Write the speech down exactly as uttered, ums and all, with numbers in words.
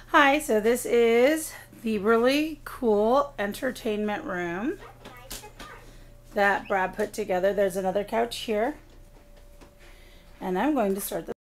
Hi, so this is the really cool entertainment room that Brad put together. There's another couch here, and I'm going to start the